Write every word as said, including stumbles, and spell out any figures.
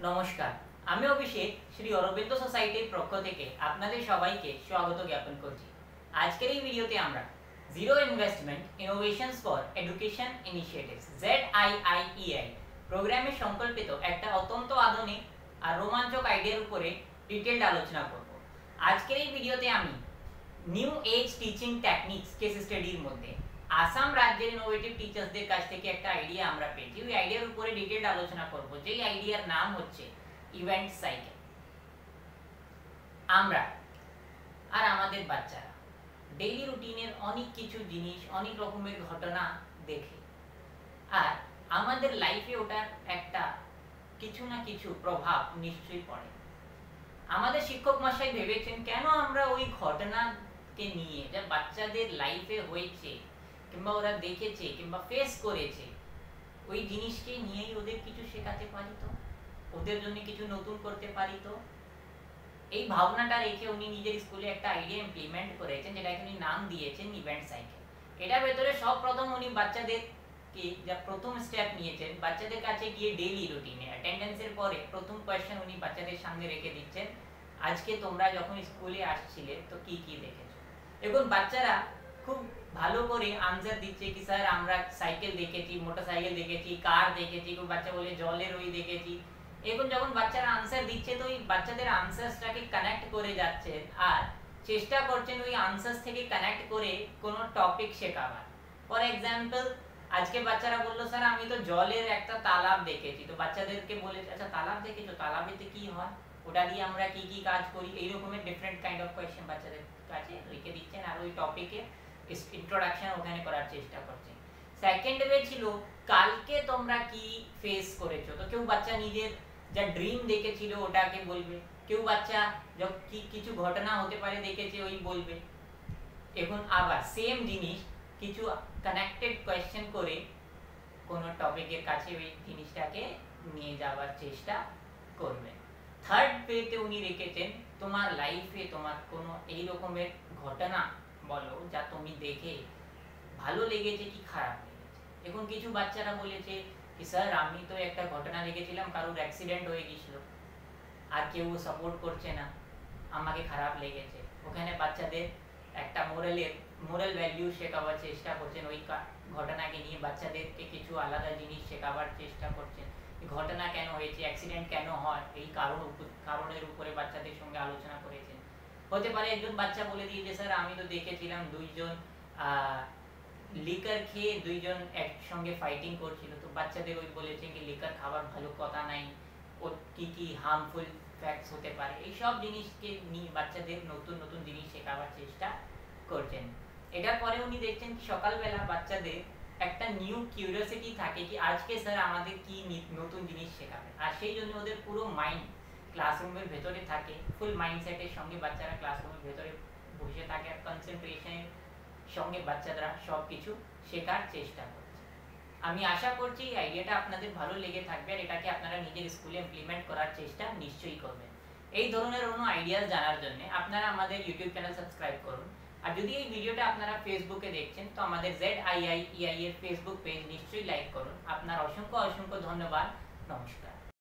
নমস্কার, আমি অভিষেক শ্রী অরবিন্দ সোসাইটির পক্ষ থেকে আপনাদের সবাইকে স্বাগত জ্ঞাপন করছি। আজকের এই ভিডিওতে আমরা zero investment innovations for education initiatives Z I I E I প্রোগ্রামে সংকল্পিত একটা অত্যন্ত আধুনিক আর রোমাঞ্চক আইডিয়ার উপরে ডিটেইলড আলোচনা করব। আজকের এই ভিডিওতে আমি new age teaching techniques case স্টাডির মধ্যে আসাম রাজ্যের ইনোভেটিভ টিচার্সদের কাছ থেকে একটা আইডিয়া আমরা পেয়েছি। ওই আইডিয়ার উপরে ডিটেইলড আলোচনা করব, যেই আইডিয়ার নাম হচ্ছে ইভেন্ট সাইকেল। আমরা আর আমাদের বাচ্চারা ডেইলি রুটিনের অনেক কিছু জিনিস, অনেক রকমের ঘটনা দেখে, আর আমাদের লাইফে ওটার একটা কিছু না কিছু প্রভাব নিশ্চয়ই পড়ে। আমাদের শিক্ষক মশাই ভেবেছেন কেন আমরা ওই ঘটনাকে নিয়ে যা বাচ্চাদের লাইফে হয়েছে কিংবা ওরা দেখেছে কিংবা ফেস করেছে, ওই জিনিসকে নিয়েই ওদের কিছু শেখাতে পারি, তো ওদের জন্য কিছু নতুন করতে পারি। তো এই ভাবনাটা রেখে উনি নিজের স্কুলে একটা আইডিয়া ইমপ্লিমেন্ট করেছেন, যেটাকে উনি নাম দিয়েছেন ইভেন্ট সাইকেল। এটার ভেতরে সব প্রথম উনি বাচ্চাদেরকে যা প্রথম স্টেপ নিয়েছেন, বাচ্চাদের কাছে গিয়ে ডেইলি রুটিনে অ্যাটেন্ডেন্সের পরে প্রথম কোয়েশ্চেন উনি বাচ্চাদের সামনে রেখে দিচ্ছেন, আজকে তোমরা যখন স্কুলে আসছিলে তো কি কি দেখেছো। এখন বাচ্চারা খুব ভালো করে আনসার দিচ্ছে কি স্যার আমরা সাইকেল দেখেছি, মোটরসাইকেল দেখেছি, কার দেখেছি, কেউ বাচ্চা বলে জলের ওই দেখেছি। এখন যখন বাচ্চারা আনসার দিচ্ছে তো ওই বাচ্চাদের আনসারসটাকে কানেক্ট করে যাচ্ছে আর চেষ্টা করছেন ওই আনসারস থেকে কানেক্ট করে কোনো টপিক শেখাবার। ফর এক্সাম্পল, আজকে বাচ্চারা বললো স্যার আমি তো জলের একটা তালাব দেখেছি, তো বাচ্চাদেরকে বলে আচ্ছা তালাব দেখেছো, তালাবেতে কি হয়, ওটা দিয়ে আমরা কি কি কাজ করি, এই রকমের ডিফারেন্ট কাইন্ড অফ কোয়েশ্চেন বাচ্চাদের কাছে রেখে দিচ্ছেন আর ওই টপিকে ইন্ট্রোডাকশন ওখানে করার চেষ্টা করছেন। সেকেন্ড ওয়ে ছিল কালকে তোমরা কি ফেস করেছো, তো কেউ বাচ্চা নিজের যা ড্রিম দেখেছিল ওটাকে বলবে, কেউ বাচ্চা যখন কি কিছু ঘটনা হতে পারে দেখেছে ওই বলবে। এখন আবার সেম জিনিস কিছু কানেক্টেড কোয়েশ্চেন করে কোনো টপিকের কাছে ওই জিনিসটাকে নিয়ে যাওয়ার চেষ্টা করবে। থার্ড পেতে উনি রেখেছেন তোমার লাইফে তোমার কোনো এই রকমের ঘটনা বলো যা তুমি দেখে ভালো লেগেছে কি খারাপ লেগেছে। এখন কিছু বাচ্চারা বলেছে কি স্যার আমি তো একটা ঘটনা দেখেছিলাম, কারোর অ্যাক্সিডেন্ট হয়ে গিয়েছিল আর কেউ সাপোর্ট করছে না, আমাকে খারাপ লেগেছে। ওখানে বাচ্চাদের একটা মোরালের মোরাল ভ্যালু শেখাবার চেষ্টা করছেন, ওই ঘটনাকে নিয়ে বাচ্চাদেরকে কিছু আলাদা জিনিস শেখাবার চেষ্টা করছেন। ঘটনা কেন হয়েছে, অ্যাক্সিডেন্ট কেন হয়, এই কারণ কারণের উপরে বাচ্চাদের সঙ্গে আলোচনা করেছেন। হতে পারে একজন বাচ্চা বলে দিয়েছে স্যার আমি তো দেখেছিলাম দুইজন লিকার খেয়ে দুইজন একসঙ্গে ফাইটিং করছিল, তো বাচ্চাদের ওই বলেছেন কি লিকার খাবার ভালো কথা নাই, ওর কি কি হার্মফুল ফ্যাক্টস হতে পারে। এই সব জিনিসকে নিয়ে বাচ্চাদের নতুন নতুন জিনিস শেখাবার চেষ্টা করছেন। এটার পরে উনি দেখছেন কি সকালবেলা বাচ্চাদের একটা নিউ কিউরিওসিটি থাকে কি আজকে স্যার আমাদের কি নতুন জিনিস শেখাবে, আর সেই জন্য ওদের পুরো মাইন্ড ক্লাসরুমের ভেতরে থাকে, ফুল মাইন্ডসেটের সঙ্গে বাচ্চারা ক্লাসরুমের ভেতরে বসে থাকে আর কনসেন্ট্রেশনের সঙ্গে বাচ্চারা সব কিছু শেখার চেষ্টা করছে। আমি আশা করছি এই আইডিয়াটা আপনাদের ভালো লেগে থাকবে আর এটাকে আপনারা নিজের স্কুলে ইমপ্লিমেন্ট করার চেষ্টা নিশ্চয়ই করবেন। এই ধরনের কোনো আইডিয়াস জানার জন্য আপনারা আমাদের ইউটিউব চ্যানেল সাবস্ক্রাইব করুন, আর যদি এই ভিডিওটা আপনারা ফেসবুকে দেখছেন তো আমাদের Z I I E I এর ফেসবুক পেজ নিশ্চয়ই লাইক করুন। আপনার অসংখ্য অসংখ্য ধন্যবাদ। নমস্কার।